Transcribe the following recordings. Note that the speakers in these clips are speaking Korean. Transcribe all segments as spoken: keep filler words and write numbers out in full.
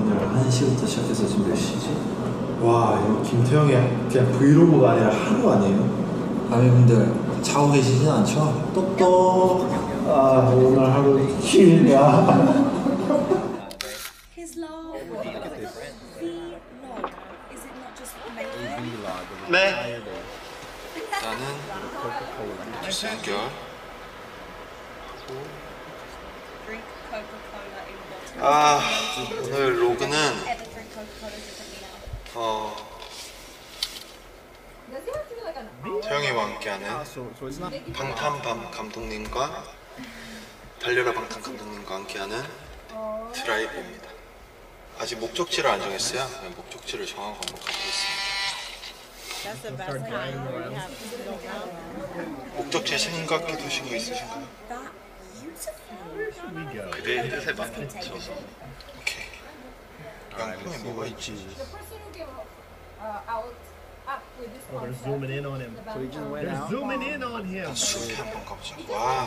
오늘 한 시부터 시작해서 지금 몇 시지? 와, 이거 김태형의 그냥 브이로그가 아니라 하루 아니에요? 아미분들 자고 계시진 않죠? 똑똑. 아, 오늘 하루 길다. His log, the log, is it not just making? 네. 나는 주스 연결. Drink Coca-Cola in bottle. 아, 오늘 로그는 Ever drink Coca-Cola differently now? 어 태영이와 함께하는 방탄밤 감독님과 달려라 방탄 감독님과 함께하는 드라이브입니다. 아직 목적지를 안 정했어요. 목적지를 정하고 한번 가보겠습니다. 목적지 생각해 두신 거 있으신가요? 그대의 뜻에 맞춰서. 오케이. 명품에 뭐가 있지? Oh, they're zooming in on him. They're zooming in on him. 숲에 한번 가보자. 와.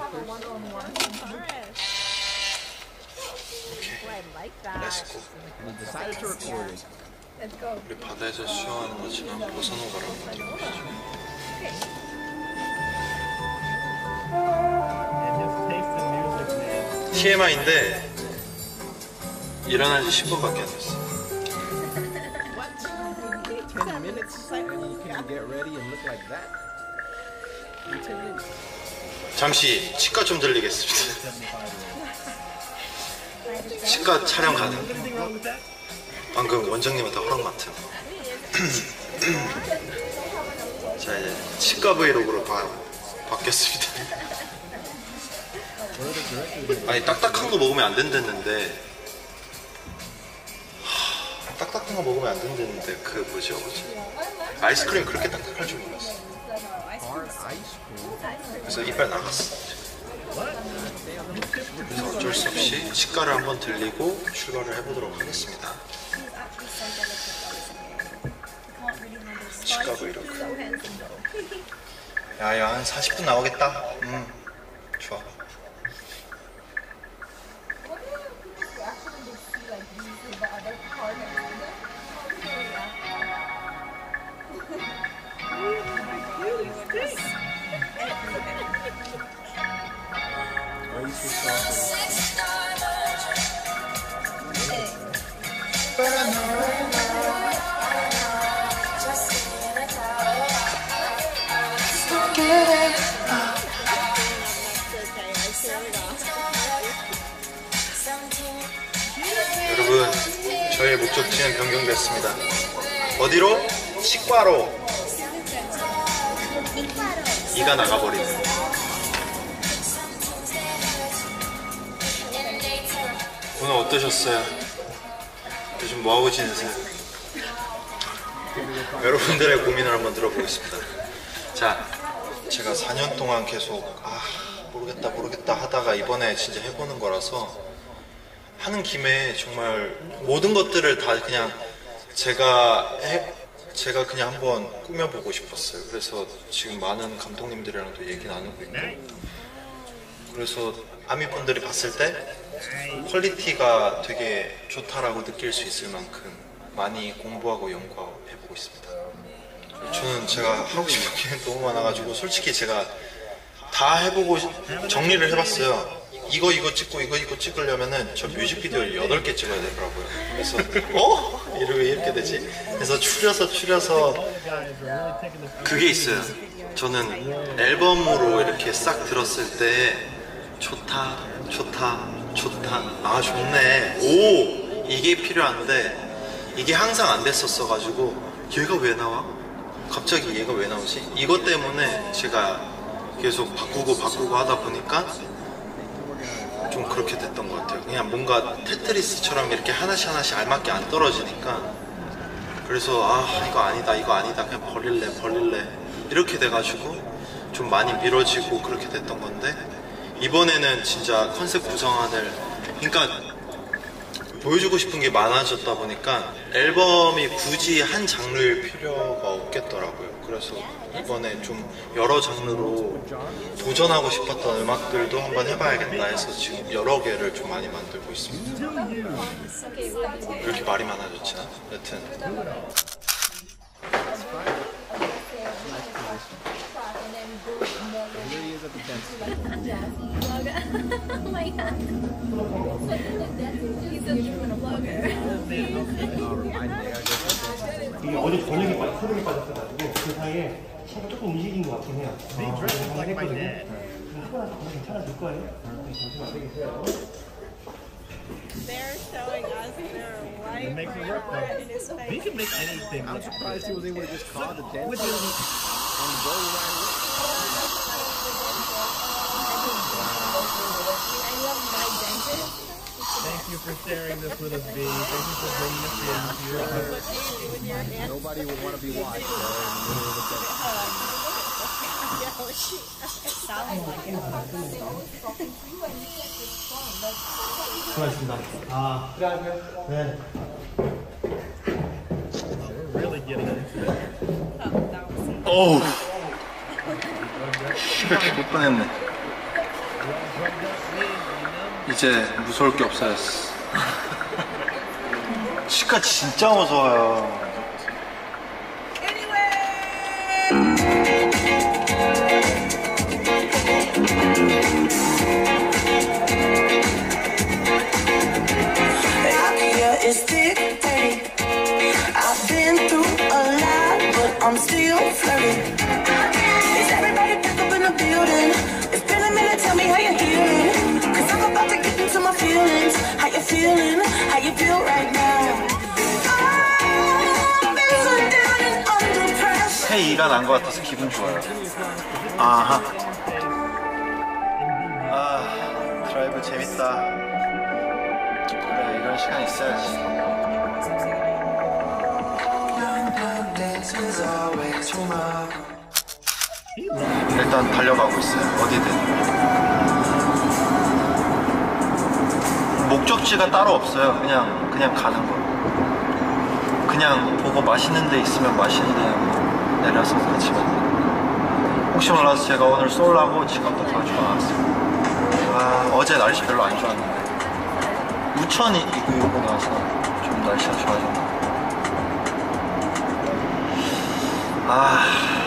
오케이. 렛츠고. 우리 바다에서 수영하는 것처럼 보사노바를 한번 뛰어보시죠. And his taste in music, man. 티엠아이인데 일어난 지 십 분밖에 안 됐어. ten minutes and you can get ready and look like that? In ten minutes. 잠시 치과 좀 들리겠습니다. 치과 촬영 가능. Anything wrong with that? 방금 원장님한테 허락 맡은. 자, 이제 치과 브이로그로 바, 바뀌었습니다. 아니, 딱딱한 거 먹으면 안 된댔는데 하, 딱딱한 거 먹으면 안 된댔는데 그 뭐지 어거지 아이스크림 그렇게 딱딱할 줄 몰랐어. 그래서 이빨 나갔어. 그래서 어쩔 수 없이 치과를 한번 들리고 출발을 해보도록 하겠습니다. 치과 브이로그. 야야, 한 사십 분 나오겠다. 음, 좋아. 여러분, 저의 목적지는 변경됐습니다. 어디로? 치과로. 이가 나가버리네. 오늘 어떠셨어요? 요즘 뭐하고 지내세요? 여러분들의 고민을 한번 들어보겠습니다. 자, 제가 사 년 동안 계속 아 모르겠다 모르겠다 하다가 이번에 진짜 해보는 거라서 하는 김에 정말 모든 것들을 다 그냥 제가 해, 제가 그냥 한번 꾸며보고 싶었어요. 그래서 지금 많은 감독님들이랑도 얘기 나누고 있고, 그래서 아미분들이 봤을 때 퀄리티가 되게 좋다라고 느낄 수 있을 만큼 많이 공부하고 연구해보고 있습니다. 저는 제가 하고 싶은 게 너무 많아가지고 솔직히 제가 다 해보고 정리를 해봤어요. 이거 이거 찍고 이거 이거 찍으려면은 저 뮤직비디오를 여덟 개 찍어야 되더라고요. 그래서 어? 이러 왜 이렇게 되지? 그래서 추려서 추려서 그게 있어요. 저는 앨범으로 이렇게 싹 들었을 때 좋다 좋다 좋다 아 좋네 오 이게 필요한데 이게 항상 안 됐었어 가지고 얘가 왜 나와? 갑자기 얘가 왜 나오지? 이것 때문에 제가 계속 바꾸고 바꾸고 하다 보니까 좀 그렇게 됐던 것 같아요. 그냥 뭔가 테트리스처럼 이렇게 하나씩 하나씩 알맞게 안 떨어지니까, 그래서 아 이거 아니다 이거 아니다 그냥 버릴래 버릴래 이렇게 돼가지고 좀 많이 미뤄지고 그렇게 됐던 건데, 이번에는 진짜 컨셉 구성안을, 그러니까 보여주고 싶은 게 많아졌다 보니까 앨범이 굳이 한 장르일 필요가 없겠더라고요. 그래서 이번에 좀 여러 장르로 도전하고 싶었던 음악들도 한번 해봐야겠다 해서 지금 여러 개를 좀 많이 만들고 있습니다. 왜 이렇게 말이 많아졌지? 여튼 Oh my god. He's a vlogger. 이게 어제 저녁에 빠- 소름이 빠졌어가지고 그 사이에 차가 조금 움직인 것 같긴 해요. They dress like my dad. 하고 나서 그냥 괜찮아질 거예요. 정신 안 되겠어요. They're showing us their It life makes it work in his though. face. He can make anything I'm look surprised he was able to just call the With dentist his, and go right away. I love my dentist. thank you for sharing this with us, B. Thank you for bringing this in to your heart. What do you do with your dentist? Nobody would want to be watched though, in the middle of the dentist. Yo, she sounds like it. 수고하셨습니다. 아, 네. We're really getting into it. Oh, that was 어우 실 뻔했네. 이제 무서울 게 없어졌어. 치과 진짜 무서워요. It's thick, dirty. I've been through a lot, but I'm still flirty. Is everybody back up in the building? It's been a minute, tell me how you're healing. Cause I'm about to get into my feelings. How you feeling? How you feel right now? I've been so down and under pressure. K이가 난 것 같아서 기분 좋아요. 아하. 아, 드라이브 재밌다. 그래, 이런 시간 있어야지. 일단 달려가고 있어요. 어디든. 목적지가 따로 없어요. 그냥 그냥 가는 거예요. 그냥 보고 맛있는 데 있으면 맛있는 데 내려서 같이 먹고. 혹시 몰라서 제가 오늘 쏠라고 지갑도 가지고 나왔어요. 아, 어제 날씨 별로 안 좋았는데 우천이 이거 입고 나서 좀 날씨가 좋아졌네. 아,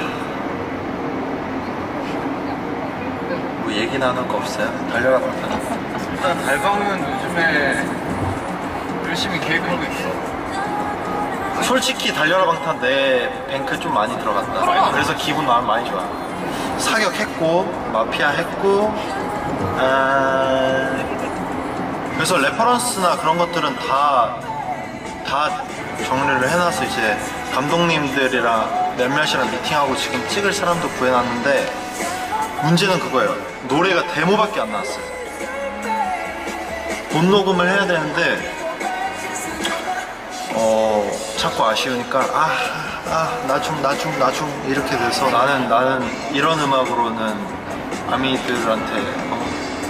뭐 얘기 나눌 거 없어요? 달려가고 있다. 일단 달방은 요즘에 열심히 계획하고 있어. 솔직히 달려라 방탄 내 뱅크 좀 많이 들어갔다. 그래서 기분 마음 많이 좋아. 사격했고 마피아 했고 아... 그래서 레퍼런스나 그런 것들은 다 다 정리를 해놔서 이제 감독님들이랑 몇몇이랑 미팅하고 지금 찍을 사람도 구해놨는데 문제는 그거예요. 노래가 데모밖에 안 나왔어요. 본 녹음을 해야 되는데 어 자꾸 아쉬우니까 아, 아, 나중, 나중, 나중 이렇게 돼서 나는 나는 이런 음악으로는 아미들한테 어,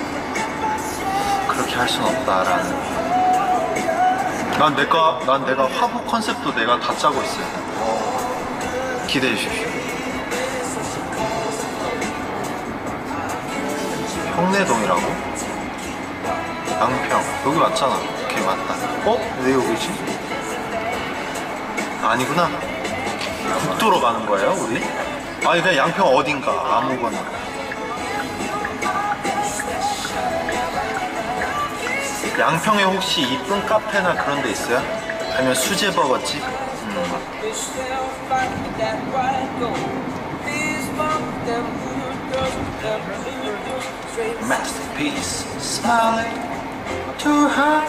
그렇게 할 순 없다라는. 난 내가 난 내가 화보 컨셉도 내가 다 짜고 있어요. 기대해 주십시오. 홍내동이라고? 양평 여기 맞잖아. 오케이 맞다. 어? 왜 여기지? 아니구나. 국도로 가는 거예요 우리? 아니 그냥 양평 어딘가 아무거나. 양평에 혹시 이쁜 카페나 그런 데 있어요? 아니면 수제버거집? 음. Masterpiece smiling too high.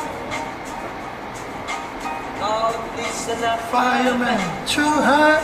Fireman too high.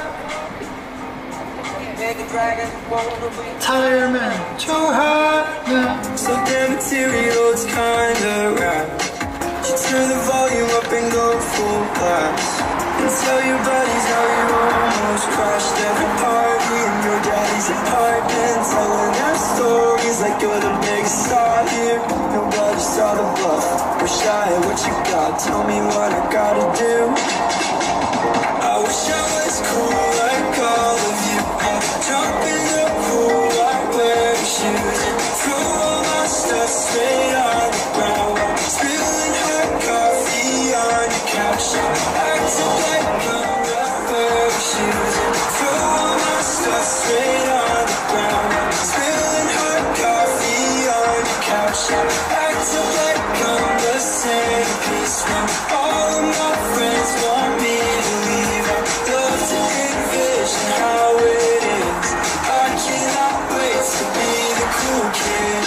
Tireman too high. So damn material, it's kinda rap. You turn the volume up and go full blast. And tell your buddies how you almost crashed every party in your daddy's apartment, telling their stories like you're the biggest star here. Nobody saw the bluff. We're shy, what you got? Tell what I gotta do. I wish I was cool like all of you. I'll jump in the pool, I wear shoes, throw all my stuff straight on the ground. Spilling hot coffee on your couch. Act like I'm not wearing shoes, throw all my stuff straight on the ground. Spilling hot coffee on your couch. Act like I'm the centerpiece when all of my friends want me to leave. I'd love to envision how it is. I cannot wait to be the cool kid.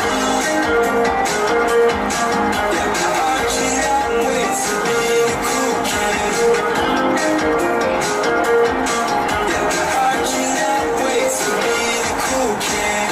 Yeah, I cannot wait to be the cool kid. Yeah, I cannot wait to be the cool kid.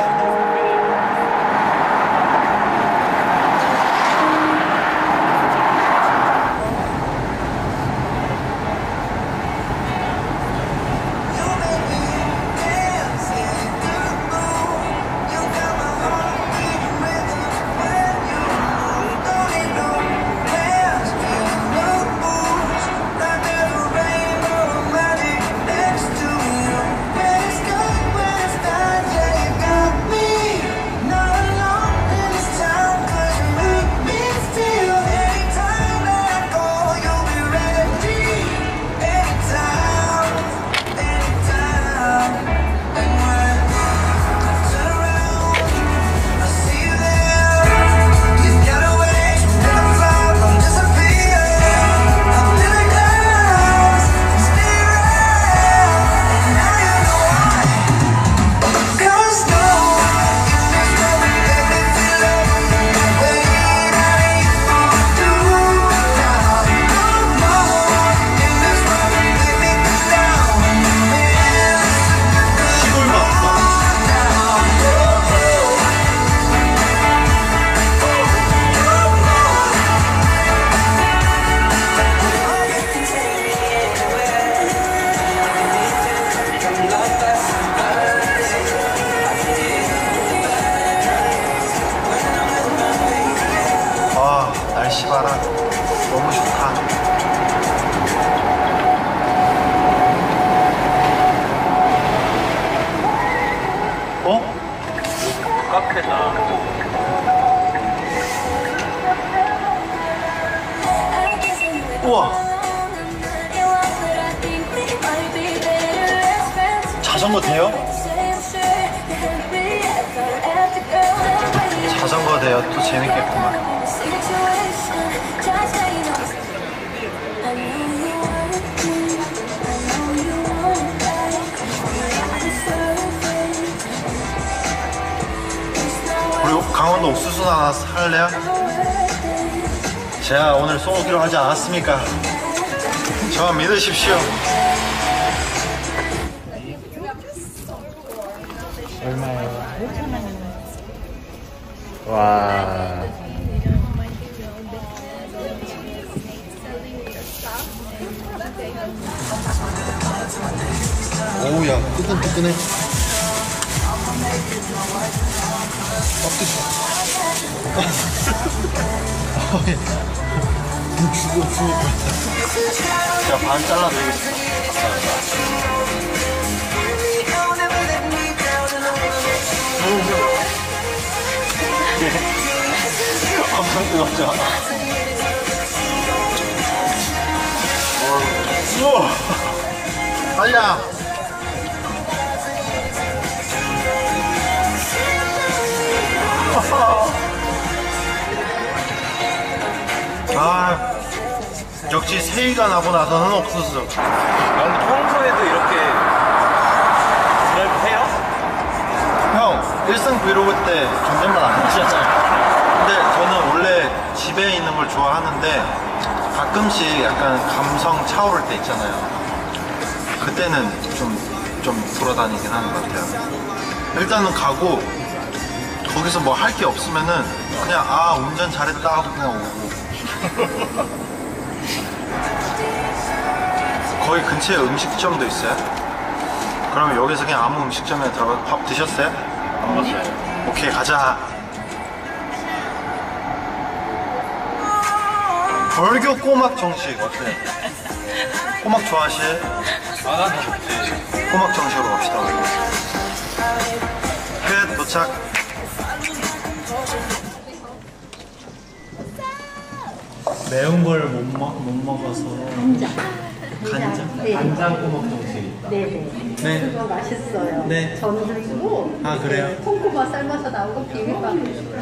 아, 날씨 봐라. 너무 좋다. 어? 카페다. 우와. 자전거 돼요? 자전거 돼요. 또 재밌겠구만. 우리 강원도 옥수수나 하나 살래요? 제가 오늘 쏘기로 하지 않았습니까? 저만 믿으십시오. 와. 오우야, 뜨끈뜨끈해. 죽어, 죽을 것 같아. 제가 반 잘라드리겠습니다. 엄청 뜨겁죠? 우와! 아야! 아, 역시 새해가 나고 나서는 옥수수. 아, 근데 평소에도 이렇게 드라이브 해요? 형, 일상 브이로그 때 존댓말 안 하시잖아요. 근데 저는 원래 집에 있는 걸 좋아하는데 가끔씩 약간 감성 차오를 때 있잖아요. 그때는 좀, 좀 돌아다니긴 하는 것 같아요. 일단은 가고 거기서 뭐 할 게 없으면은 그냥 아 운전 잘했다 하고 그냥 오고. 거기 근처에 음식점도 있어요? 그러면 여기서 그냥 아무 음식점에 들어가서 밥 드셨어요? 안 먹었어요. 오케이, 가자. 벌교 꼬막 정식 어때? 꼬막 좋아하시? 아난 좋지. 꼬막 정식으로 갑시다. 끝 도착. 매운 걸 못 못 먹어서 간장. 간장? 네. 간장 꼬막 정식 있다. 네네. 네. 그거 맛있어요. 네. 전도 있고. 아, 그래요? 네, 통고마 삶아서 나오고 비빔밥.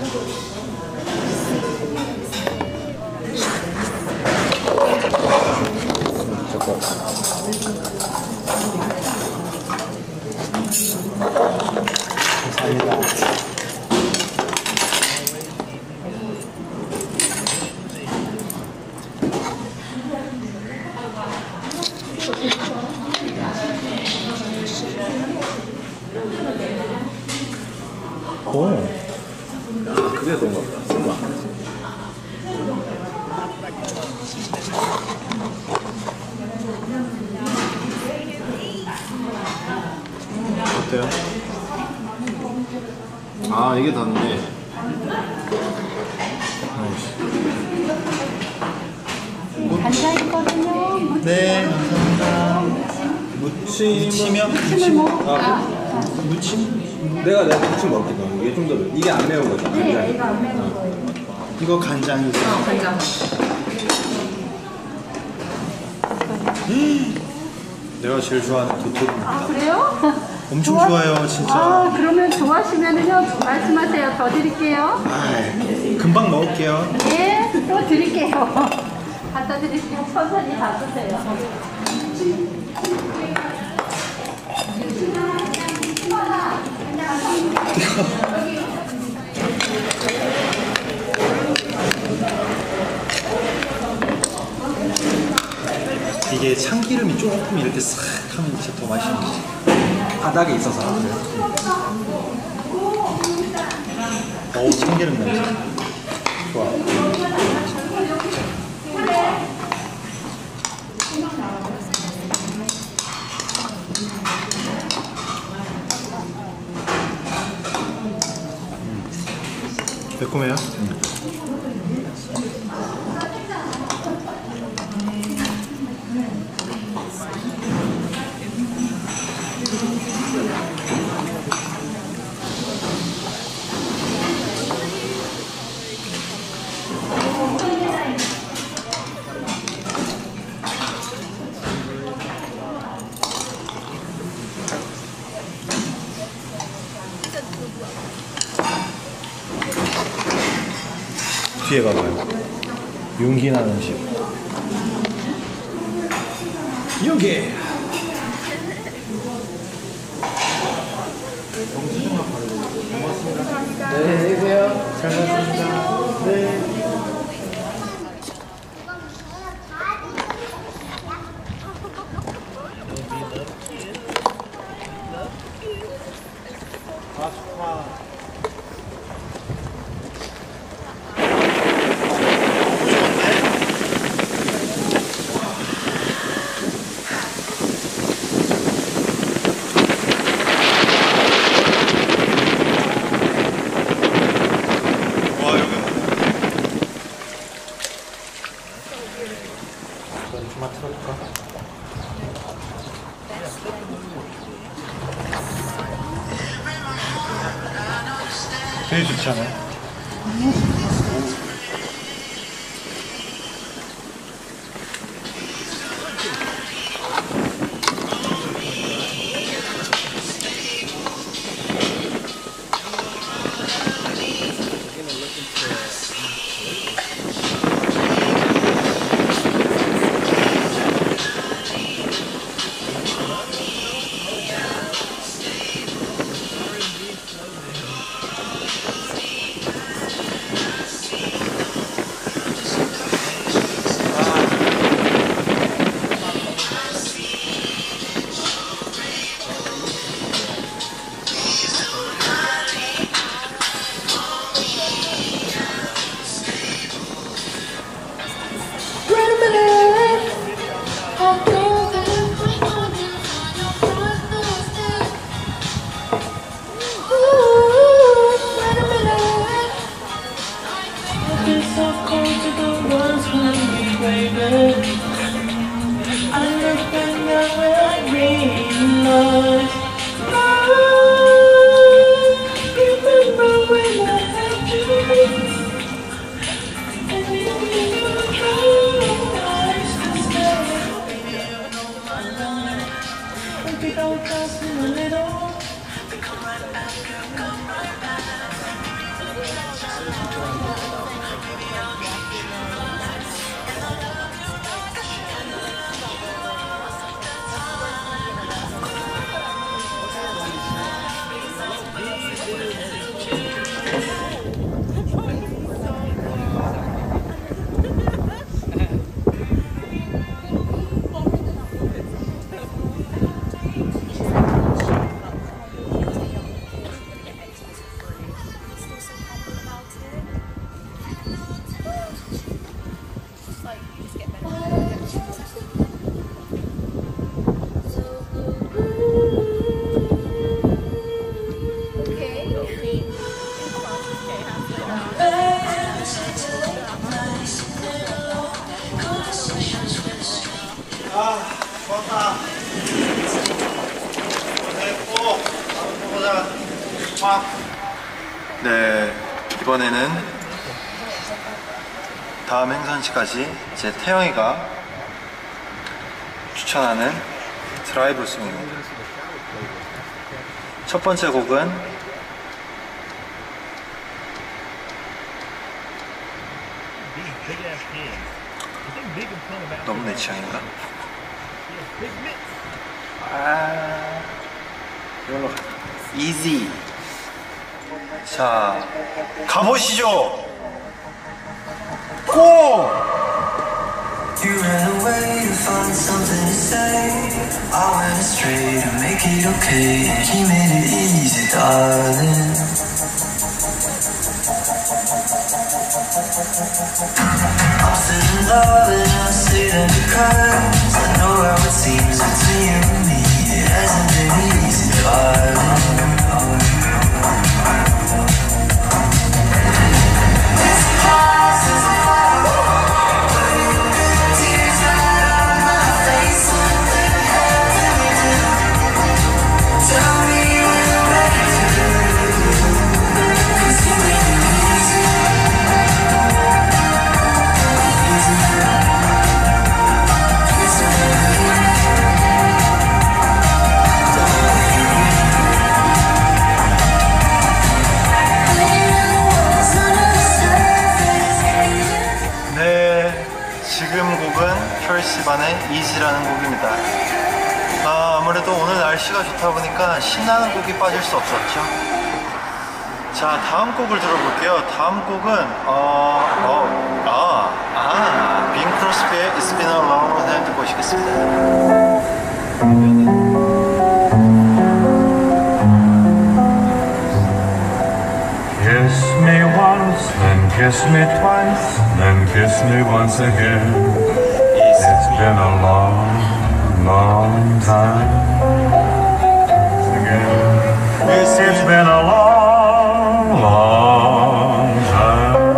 감사합니다. 오. 아, 그게 너무 같다. 어때요? 아, 이게 다른데. 간장 있거든요. 네, 감사합니다. 무침, 무침이요? 무침? 아, 무침? 내가 내가 무침 먹게 돼. 이게 좀 더 이게 안 매운 거죠. 네, 간장이. 이거 안 매운 거예요. 이거 간장이죠? 어, 간장. 내가 제일 좋아하는 도토리입니다. 아, 그래요? 엄청 좋아- 좋아요, 진짜. 아, 그러면 좋아하시면은요, 말씀하세요. 더 드릴게요. 아이, 금방 먹을게요. 네, 또 드릴게요. 갖다 드릴게요. 천천히 다 드세요. 이게 참기름이 조금 이렇게 싹 하면 진짜 더 맛있는 거지. 바닥에 있어서 그래요. 어우, 참기름 냄새. 좋아. 음. 매콤해요? 음. 뒤에 봐봐요. 윤기 나는 음식. 윤기! 네, 안녕히 계세요. 잘 먹었습니다. 네. 아, 좋다. 좀만 틀어볼까? 되게 좋지 않아요? I look and I realize I remember when I had you. Don't trust me a little. Come right back, girl, come right back. Baby, I'll treat you right. And I love you like I should. Most of the 아, 좋았다. 고생했고, 다음에 또 보자. 와. 네, 이번에는 다음 행선지까지 이제 태영이가 추천하는 드라이브 송입니다. 첫 번째 곡은 너무 내 취향인가? 아, 이걸로 easy. 자, 가보시죠. 고! You ran away to find something to say. I went astray to make it okay. And he made it easy, darling. I'm still in love and I say that because I know how it seems between you and me. It hasn't been easy, darling. This past is 펄시반의 이지라는 곡입니다. 아, 아무래도 오늘 날씨가 좋다 보니까 신나는 곡이 빠질 수 없었죠. 자, 다음 곡을 들어볼게요. 다음 곡은 어, 어, 아, 아, 빈 크로스비의 It's Been a Long Time 듣고 오시겠습니다. Kiss me once, then kiss me twice, then kiss me once again. It's been a long, long time again. It's been a long, long time.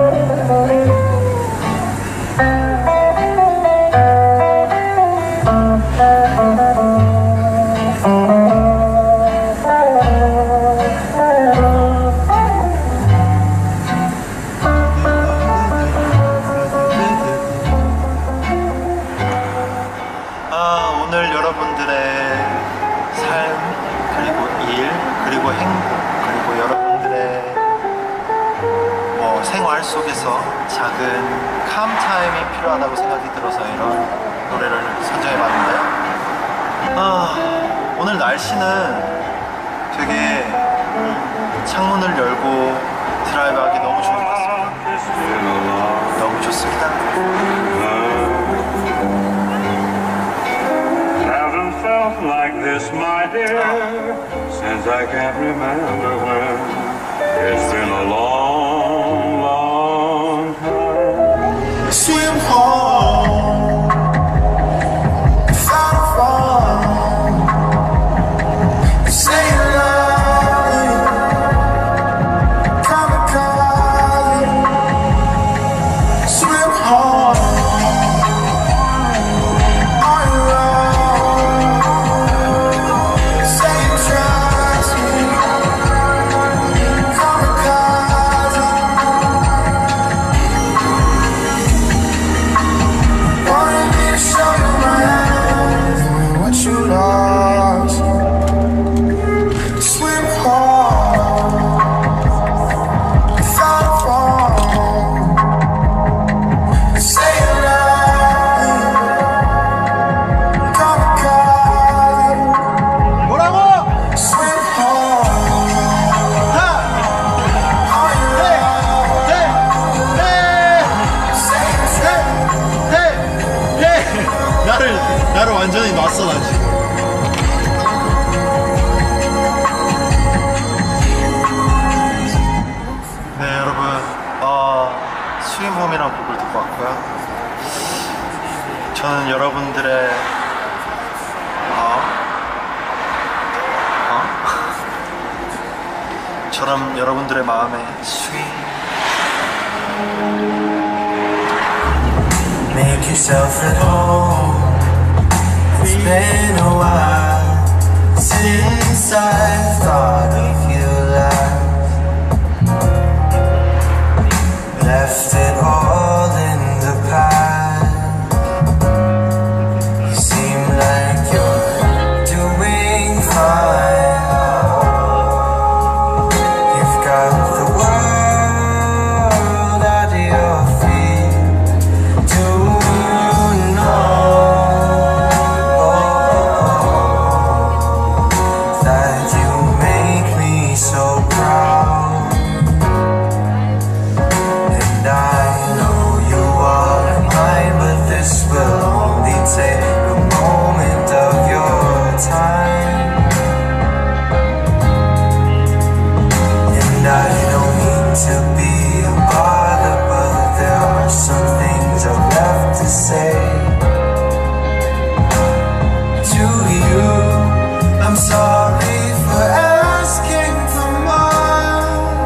속에서 작은 캄타임이 필요하다고 생각이 들어서 이런 노래를 선정해봤는데요. 아, 오늘 날씨는 되게 창문을 열고 드라이브하기 너무 좋은 것 같습니다. 너무 좋습니다. Haven't felt like this, my dear, since I can't remember when. It's been a long, long time. Swim home, far from, say you love me, kamikaze. Swim home, 나를 완전히 놨어 난 지금. 네 여러분, 어, 스윗홈이라는 곡을 듣고 왔고요. 저는 여러분들의 어? 어? 저럼 여러분들의 마음에 스윗 Make yourself at home. It's been a while since I thought of you last. Left it all in the past. You seem like you're doing fine. You've got the world at your feet. Do you know that you make me so proud? And I know you are mine, but this will only take a moment of your time. And I don't mean to be a bother, but there are some things I've left to say to you. I'm sorry for asking for more,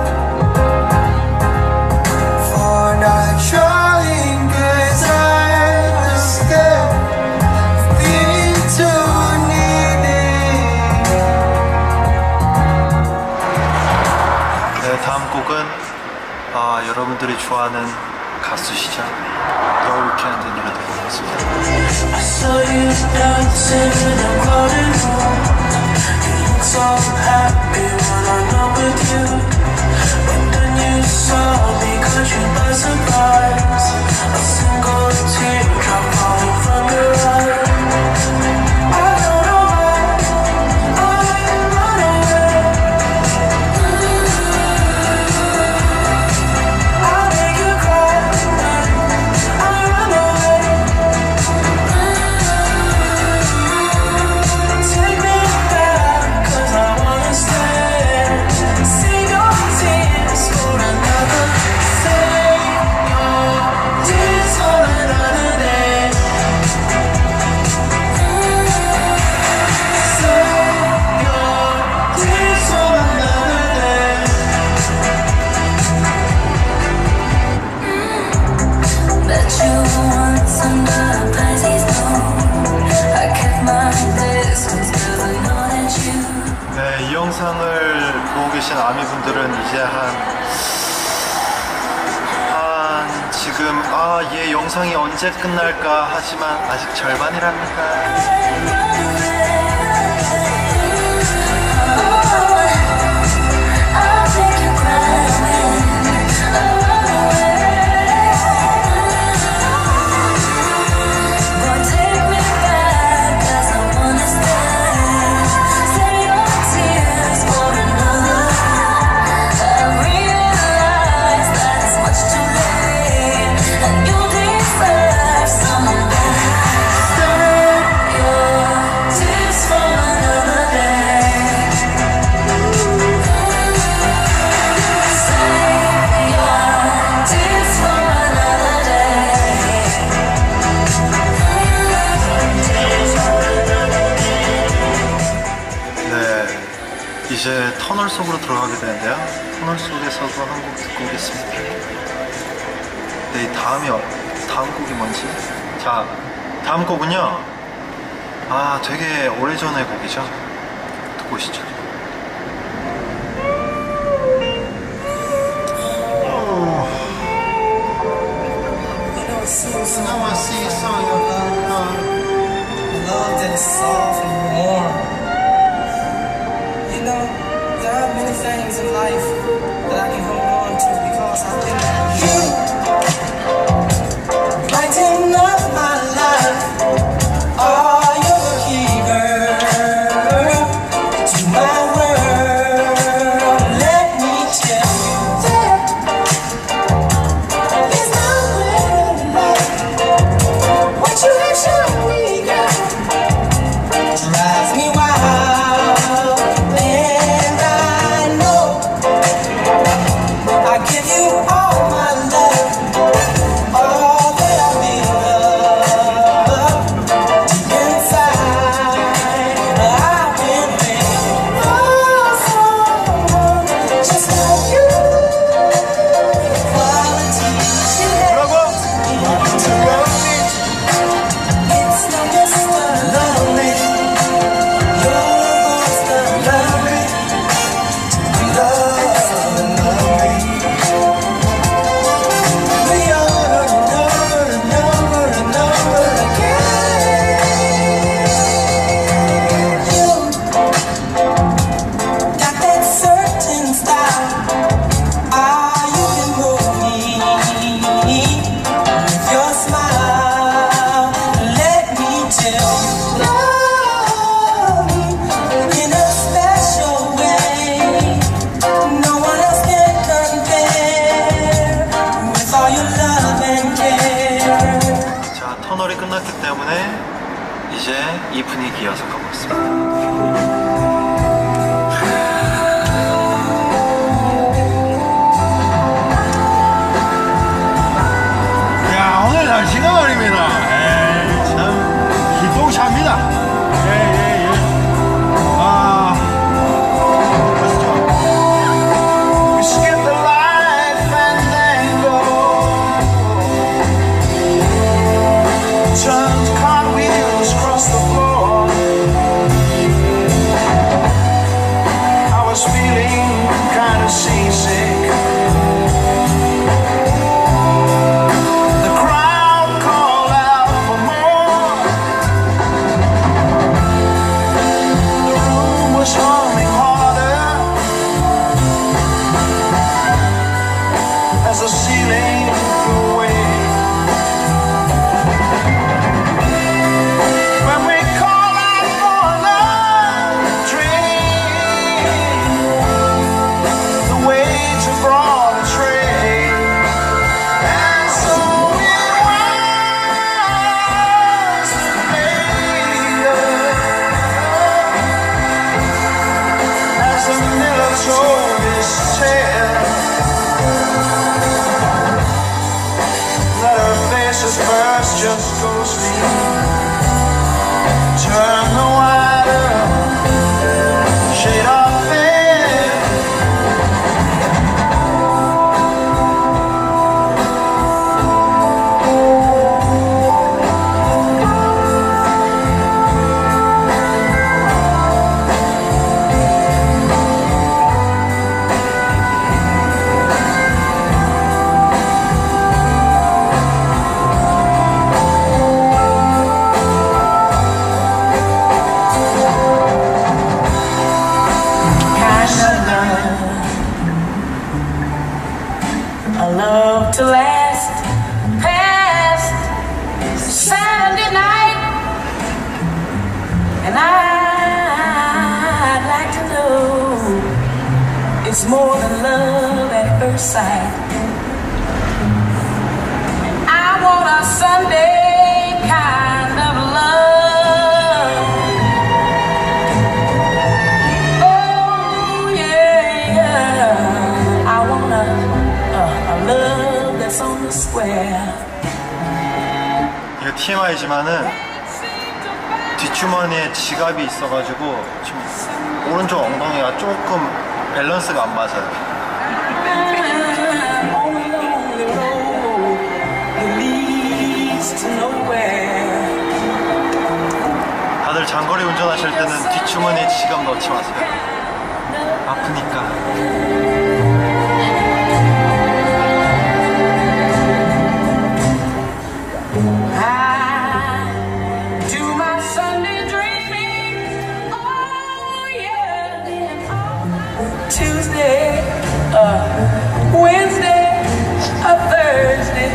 for not trying, 'cause I'm scared of being too needy. 네, 다음 곡은 아, 여러분들이 좋아하는 가수시죠. The Weeknd 노래 듣고 오겠습니다. I saw you dancing in a crowded room. You look so happy when I'm not with you. But then you saw me, caught you by surprise. A single teardrop falling from your eye. I don't know why I run away. I'll make you cry. I run away. Take me back, 'cause I wanna stay. Save your tears for another. Save your tears for another day. Save your tears for another day. Bet you want some Pisces though. I kept my distance 'cause I know that you. 네, 이 영상을 보고 계신 아미분들은 이제 한, 한 지금 아, 얘 영상이 언제 끝날까 하지만 아직 절반이랍니다. I'll make you cry when I run away. Boy, take me back, 'cause I wanna stay. Save your tears for another. I realize that it's much too late, and you deserve something better. Save your tears for another day. Save your tears for another day. 네, 이제 터널 속으로 들어가게 되는데요. 터널 속에서도 한 곡 듣고 오겠습니다. 네, 이 다음이 어- 다음 곡이 뭔지. 자, 다음 곡은요. 아, 되게 오래전의 곡이죠. 듣고 오시죠. So now I see you saw your love, love that is soft and warm. You know, there are many things in life that I can hold on to because I've been you. Brighten up my life. Are you a key, girl, to my world? Let me tell you that there's nowhere like what you have shown me, girl. 이제 이 분위기 이어서 가보겠습니다. 야, 오늘 날씨가 말입니다. 에이, 참 기똥차입니다. 예예예. 아, 멋있죠. We skip the life and then go. Turns cartwheels across the floor. I was feeling kind of seasick. The crowd called out for more. The room was humming harder as the ceiling flew away. When we call out for another train, the waves have brought a train, and so it was later, as the miller told his tale, that her face's first just ghostly turn the wider shade of fear. A love to last past Saturday night, and I'd like to know it's more than love at first sight. I want a Sunday kind of love. Oh yeah, yeah. I want a A love that's on the square. 이거 티엠아이지만은 뒷주머니에 지갑이 있어가지고 지금 오른쪽 엉덩이가 조금 밸런스가 안 맞아요. On a lonely road that leads to nowhere. 다들 장거리 운전하실 때는 뒷주머니에 지갑 넣지 마세요. 아프니까. Tuesday, uh, Wednesday, a Thursday,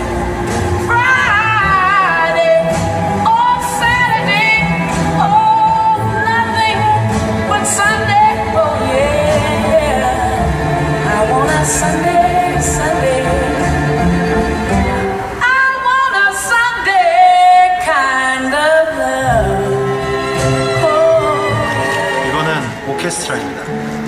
Friday, or Saturday, oh, nothing but Sunday, oh yeah, I want a Sunday, Sunday, I want a Sunday kind of love. Oh. 이거는 오케스트라입니다.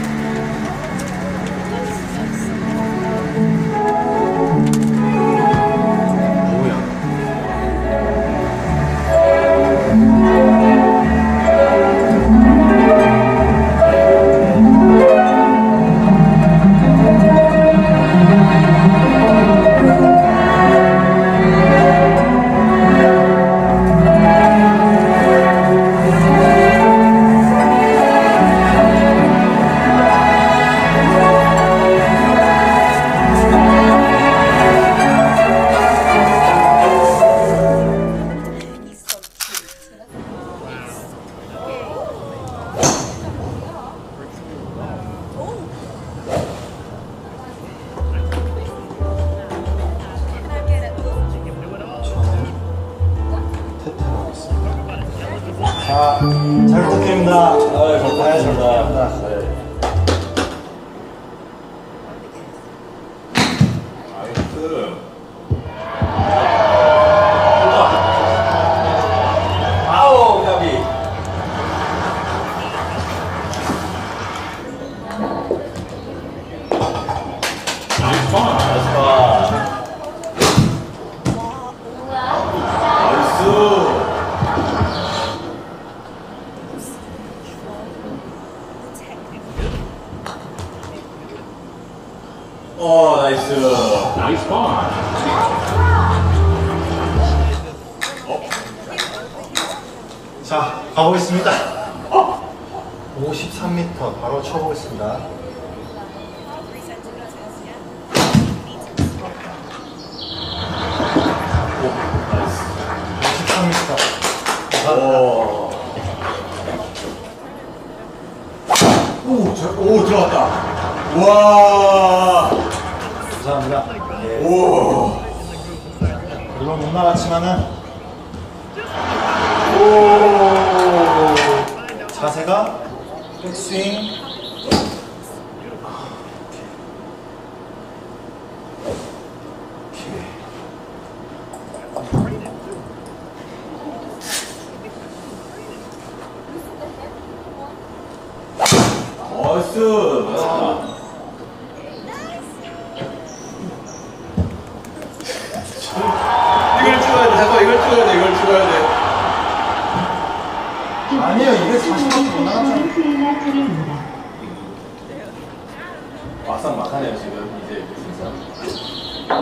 자, 잘 부탁드립니다. 아, 감사합니다. 네. 나이스. 나이스 파. 자, 가보겠습니다. 어? 오십삼 미터 바로 쳐보겠습니다. 오십삼 미터. 오. 오, 저, 오, 들어갔다. 와. 감사합니다. 예. 오. 물론 못 나갔지만은 오. 자세가 백스윙. 나이스. 이걸 찍어야 돼. 잠깐 이걸 찍어야 돼. 이걸 찍어야 돼. 아니요, 이게 사십 미터 못 나갔잖아. 막상 막하네요 지금 이제 진짜.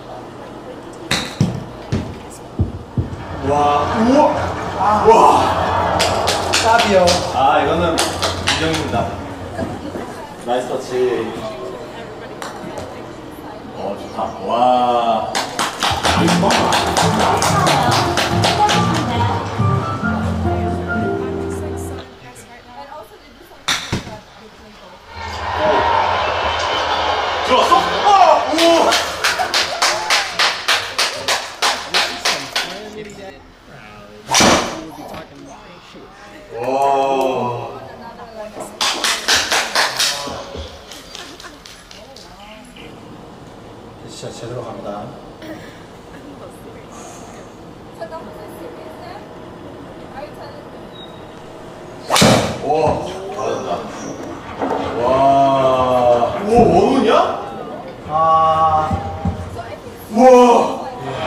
와, 우와, 아, 와, 쌉이요. 아 이거는 인정입니다. 나이스 터치. 어 좋다. 와. 들어왔어? 아, 오. 와. 진짜 제대로 갑니다. 와. 잘한다. 와. 오 원훈이야? 아, 우와.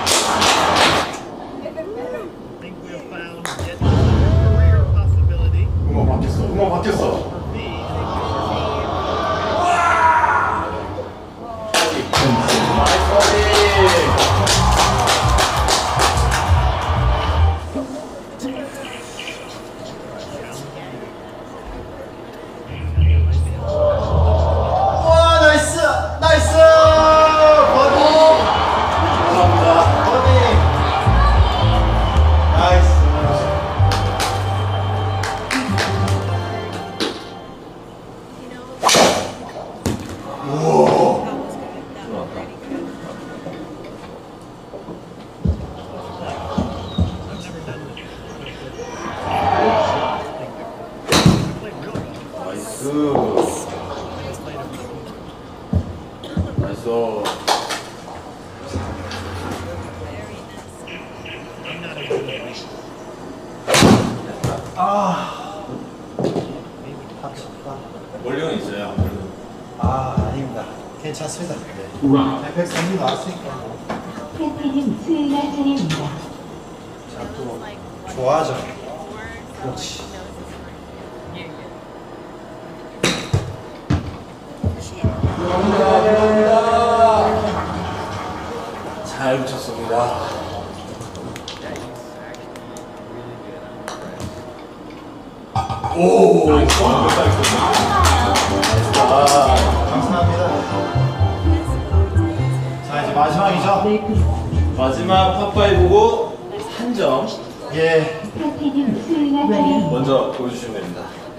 음악 바뀌었어. 음악 바뀌었어. 나이스 버디. 와, 나이스, 나이스, 버디, 감사합니다. 버디, 나이스. 우와. 나이스. 나이스. 아, 다쳤다. 원료는 있어요. 아, 아닙니다. 괜찮습니다. 네. 백삼 미 나왔으니까. 팬티는 수요일날 차례입니다. 자, 또 좋아하죠. 그렇지. 잘 붙였습니다. 오! 아, 감사합니다. 자, 이제 마지막이죠? 마지막 파파이브고 한 점 예. 팬티는 수요일날 차례입니다. 먼저 보여주시면 됩니다.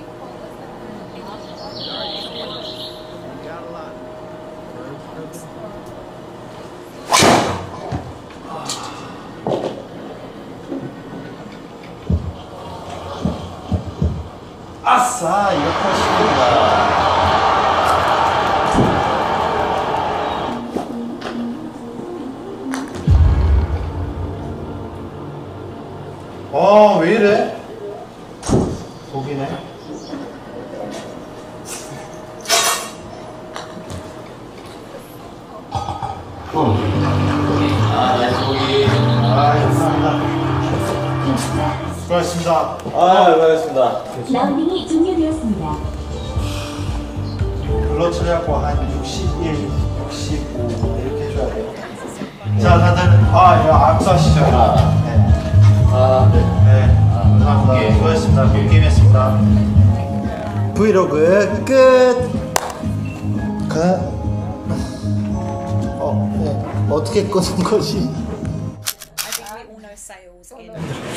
아싸, 이거 컷입니다. 어, 왜 이래? 고기네. 아, 나이스 고기. 아, 감사합니다. 수고하셨습니다. 아, 수고하셨습니다. 라운딩이 종료되었습니다. 글러 처리하고 한 육십일, 백십오 이렇게 해줘야 돼요. 자, 다들 아 이거 악수하시죠. 네. 아, 네. 네. 감사합니다. 수고하셨습니다. 게임했습니다. 브이로그 끝. 가. 어, 네. 어떻게 끄는 거지? I think we all know sales in.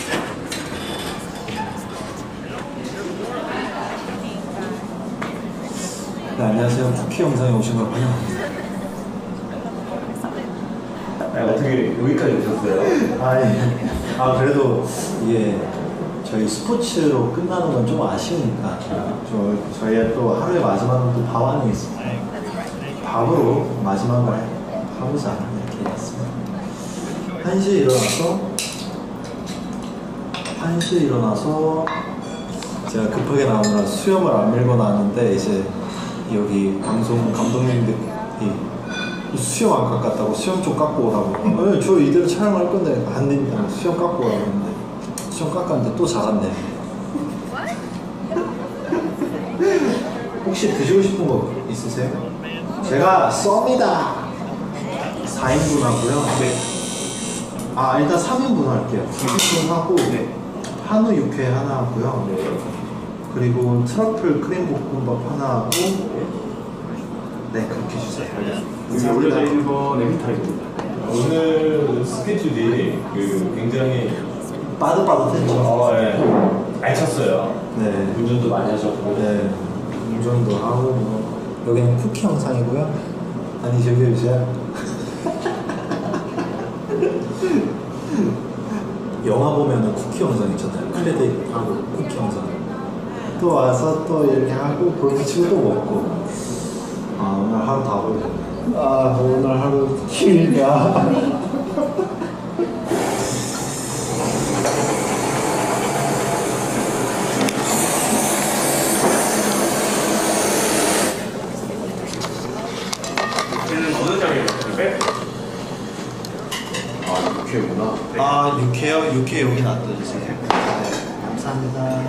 네, 안녕하세요. 쿠키 영상에 오신 걸 환영합니다. 네, 어떻게 여기까지 오셨어요? 아, 예. 아, 그래도 이게 저희 스포츠로 끝나는 건 좀 아쉬우니까 저, 저희의 또 하루의 마지막은 또 밥 안에 있습니다. 밥으로 마지막을 하고자 이렇게 했습니다. 한 시에 일어나서 한 시에 일어나서 제가 급하게 나오느라 수염을 안 밀고 나왔는데 이제 여기 방송 감독님들이 수염 안 깎았다고 수염 좀 깎고 오라고. 어, 저 이대로 촬영할 건데 안 됩니다. 수염 깎고 오라고 했는데 수염 깎았는데 또 작았네. 혹시 드시고 싶은 거 있으세요? 제가 쏩니다. 사 인분 하고요. 네. 아, 일단 삼 인분 할게요. 삼 인분 하고 네. 한우 육회 하나 하고요. 네. 그리고 트러플 크림 볶음밥 하나 하고 네, 그렇게 주세요. 우리 일 번 엠비타입니다. 오늘 스케줄이 그 굉장히 빠듯빠듯했죠. 어, 예. 알찼어요. 네. 운전도 많이 하셨고. 네. 운전도 하고 뭐. 여기는 쿠키 영상이고요. 아니 저기 이제 영화 보면은 쿠키 영상 있잖아요. 크레딧하고 쿠키 영상. 또 와서 또 이렇게 하고 볼붙이고 또 먹고. 아, 오늘 하루 다 보려. 아, 오늘 하루 길다. 얘는 어느 장에 있는데? 아, 육회구나. 아, 육회요? 육회 여기 놔둬주세요. 네, 감사합니다.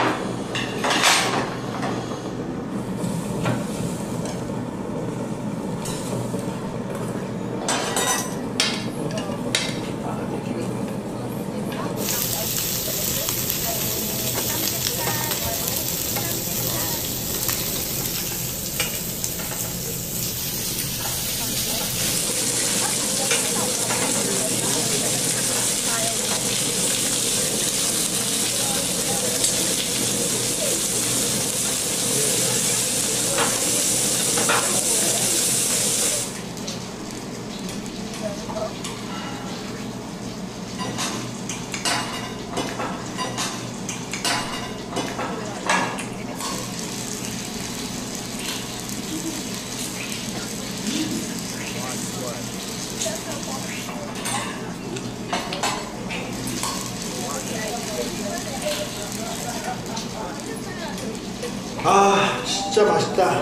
아, 진짜 맛있다.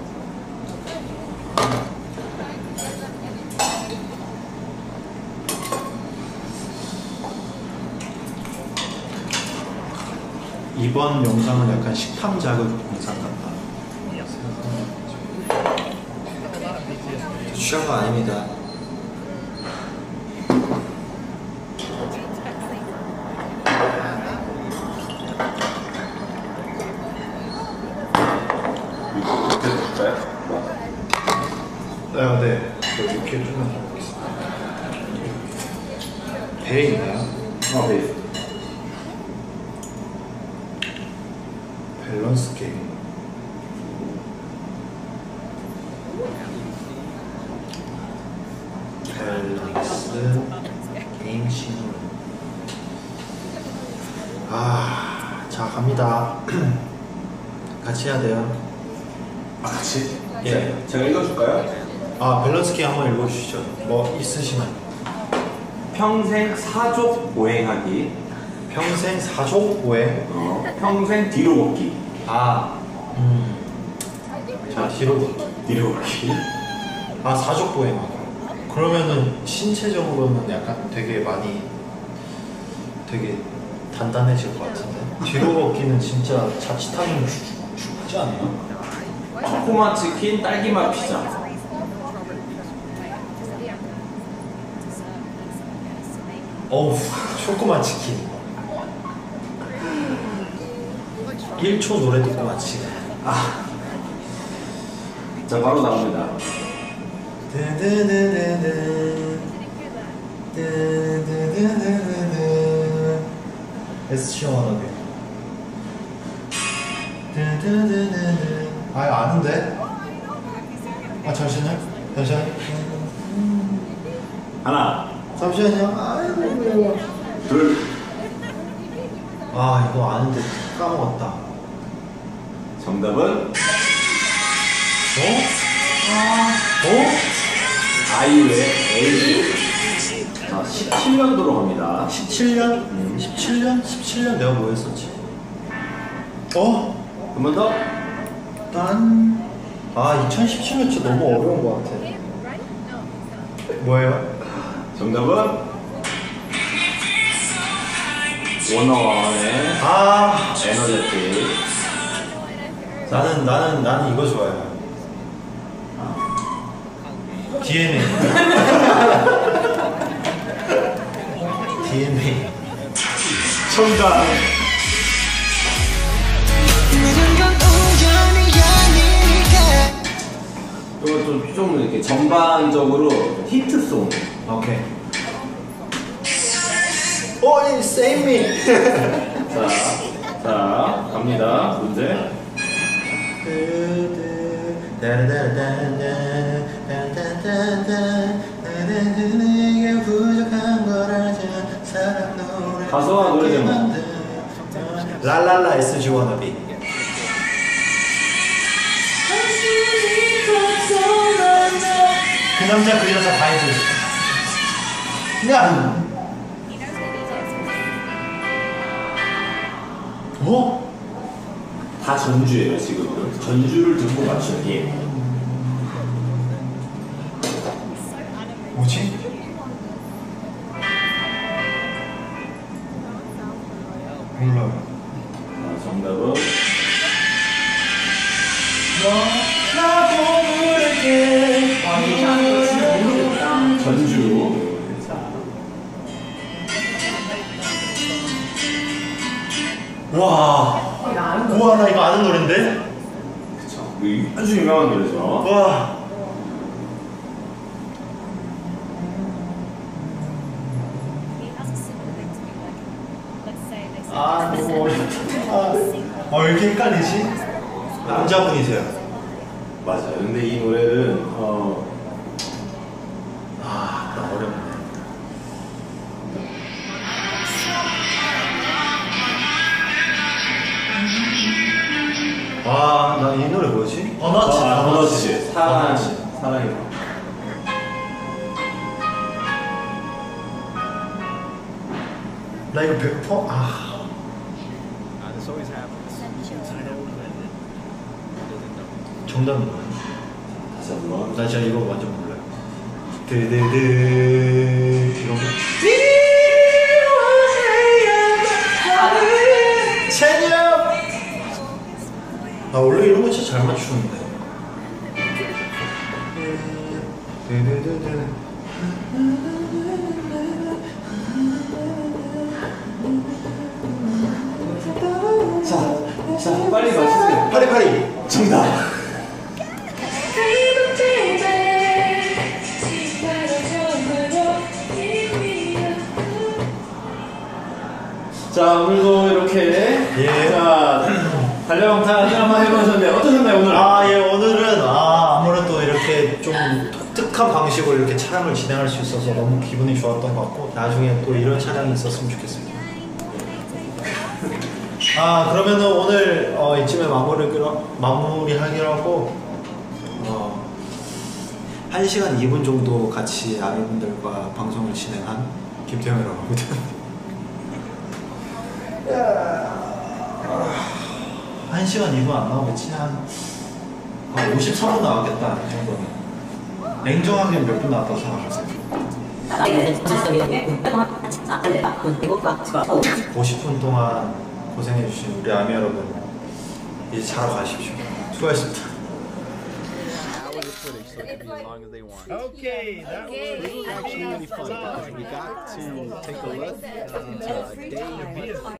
이번 영상은 약간 식탐 자극 영상 같다. 취한 거 아닙니다. 아, 네. 저 육회 좀만 해보겠습니다. 배에 있나요? 아, 네. 밸런스 게임. 밸런스 게임 신호. 아, 자, 갑니다. 같이 해야 돼요. 아, 같이? 예. 제가 읽어줄까요? 아, 밸런스 게임 한번 읽어주시죠. 뭐 있으시면. 평생 사족 보행하기. 평생 사족 보행. 어, 평생 뒤로 걷기. 아, 음. 자, 뒤로 걷기. 뒤로 걷기. 아, 사족 보행하고. 그러면은 신체적으로는 약간 되게 많이 되게 단단해질 것 같은데. 뒤로 걷기는 진짜 자칫하면 죽, 죽지 않나? 코코마 치킨 딸기맛 피자. 어우, 조그만 치킨. 일 초 노래 듣고 마치네. 아. 자, 바로 나옵니다. 드드드드드. 드드드드드. 에스씨 원어비. 드드드드드. 아, 이거 아는데? 아, 잠시만요. 잠시만요. 하나, 잠시만요. 아이고. 둘, 아, 이거 아는데 까먹었다. 정답은 어? 어? 아이유의 에이지. 자, 십칠 년도로 갑니다. 십칠 년? 음. 십칠 년? 십칠 년 내가 뭐 했었지? 어? 한 번 더. 난... 아, 이천십칠 년 진짜 너무 어려운 것 같아. 뭐예요? 정답은 워너원의 아, 에너제틱. 나는, 나는, 나는 이거 좋아해요. 디엔에이. 디엔에이. 정답. 이거 좀, 좀 이렇게 전반적으로 히트송. 오케이. 오, 이 save me. 자, 자, 갑니다. 문제. 가수와 노래 제목. 랄랄라 에스지 워너비. 그 남자 그 여자 다 해줘. 그냥. 어? 다 전주예요, 지금. 전주를 듣고 맞추기. 뭐지? 몰라요. 자, 정답은 전주. 자, 와. 우와, 나 이거 아는 노랜데? 그쵸. 이거 아주 유명한 노래죠. 와. 아, 너무 어렵다. 어, 왜 이렇게 헷갈리지? 남자분이세요? 맞아요. 근데 이 노래는 어, 아, 나 어렵네. 와, 나 이 노래 뭐지? 버너치. 아, 버너치. 사랑, 사랑이. 나 이거 백 퍼센트 아. 정답은 뭐야? 다시 한 번. 나 진짜 이거 완전 몰라요. 드드드 이런 거. 체념. 아, 원래 이런 거 진짜 잘 맞추는데. 드드드드. 자, 자, 빨리 맞추세요. 파리파리. 정답. 자, 오늘도 이렇게 예. 자, 달려방탄 드라마 해보셨는데 어떠셨나요 오늘? 아, 예, 오늘은 아, 아무래도 이렇게 좀 독특한 방식으로 이렇게 촬영을 진행할 수 있어서 너무 기분이 좋았던 것 같고 나중에 또 이런 촬영이 있었으면 좋겠습니다. 아, 그러면은 오늘 어, 이쯤에 마무리하기로, 마무리하기로 하고 어, 한 시간 이 분 정도 같이 아미분들과 방송을 진행한 김태형이라고 합니다. 한 시간 이 분 안 나오겠지? 한, 한 오십삼 분 나왔겠다, 이 정도면. 냉정하게 몇 분 나왔다고 생각하세요? 오십 분 동안 고생해주신 우리 아미 여러분, 이제 자러 가십시오. 수고하셨습니다. so it can be as long as they want. Okay, that This was was actually really fun. We got to take a look at uh, day